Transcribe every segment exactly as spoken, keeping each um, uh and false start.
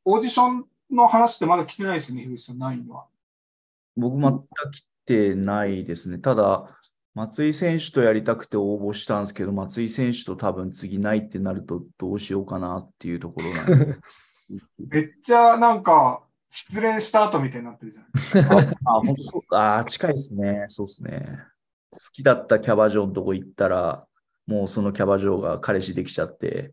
オーディションの話ってまだ来てないですよね、樋口さん、ないのは。 僕全く来てないですね。ただ、松井選手とやりたくて応募したんですけど、松井選手と多分次ないってなるとどうしようかなっていうところなんで。 めっちゃなんか、失恋した後みたいになってるじゃないですか。 あ、本当そう。あー、近いですね。そうですね。好きだったキャバ嬢のとこ行ったら、もうそのキャバ嬢が彼氏できちゃって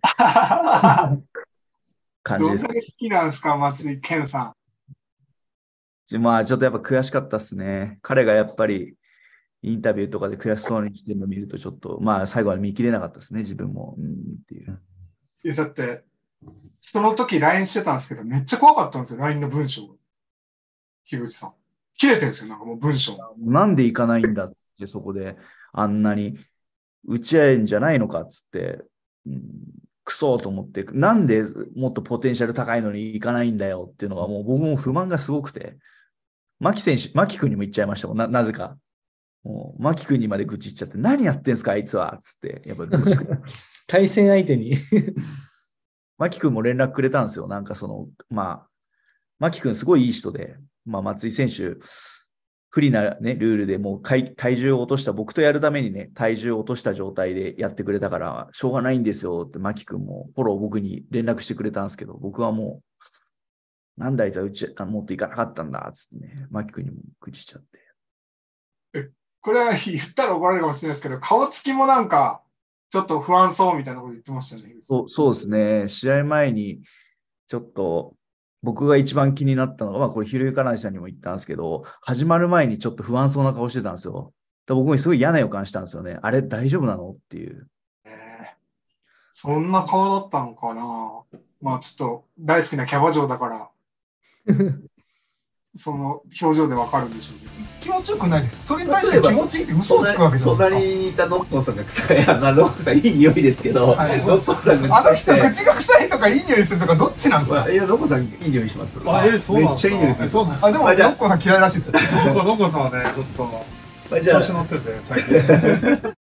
感じです。 どんだけ好きなんですか、松井健さまあ、ちょっとやっぱ悔しかったですね。彼がやっぱりインタビューとかで悔しそうにしてるのを見ると、ちょっと、まあ、最後は見切れなかったですね、自分も。うん、っていう。 ん。いや、だって、その時 ライン してたんですけど、めっちゃ怖かったんですよ、ライン の文章が。樋口さん。切れてるんですよ、なんかもう文章。 なんで行かないんだって、そこであんなに打ち合えんじゃないのかっつって、うん、クソと思って、なんでもっとポテンシャル高いのに行かないんだよっていうのが、もう僕も不満がすごくて、牧選手、牧君にも言っちゃいましたもん、ななぜか。もう、牧君にまで愚痴っちゃって、何やってんすか、あいつはっつって、やっぱりどうし対戦相手に牧君も連絡くれたんですよ。なんかその、まあ、牧君すごいいい人で、まあ、松井選手、不利な、ね、ルールでもう体重を落とした、僕とやるためにね、体重を落とした状態でやってくれたから、しょうがないんですよって、牧君もフォロー僕に連絡してくれたんですけど、僕はもう、なんだあいつはうち、あもっといかなかったんだっつってね、牧君にも愚痴っちゃって。 え、これは言ったら怒られるかもしれないですけど、顔つきもなんか、ちょっと不安そうみたいなこと言ってましたね。 そうそうですね、試合前に、ちょっと、僕が一番気になったのが、まあ、これ、ひろゆかなしさんにも言ったんですけど、始まる前にちょっと不安そうな顔してたんですよ。で僕にすごい嫌な予感したんですよね。あれ、大丈夫なのっていう。 えーそんな顔だったのかな。まあちょっと大好きなキャバ嬢だから、その表情でわかるんでしょうけど。 気持ちよくないです。それに対して気持ちいいって嘘をつくわけじゃないですか。 隣にいたノッコンさんが臭い。いや、まあ、ノッコンさんいい匂いですけど、 はい、 ノッコンさんがあの人臭くて。 口が臭いとかいい匂いするとかどっちなんですか。 いや、ノッコンさんいい匂いします。 あ、え、そうなんめっちゃいい匂いする。 そうなんですあ、でもノッコンさん嫌いらしいですよ。 ノコノコさんはね、ちょっとじゃあ調子乗ってて、最近。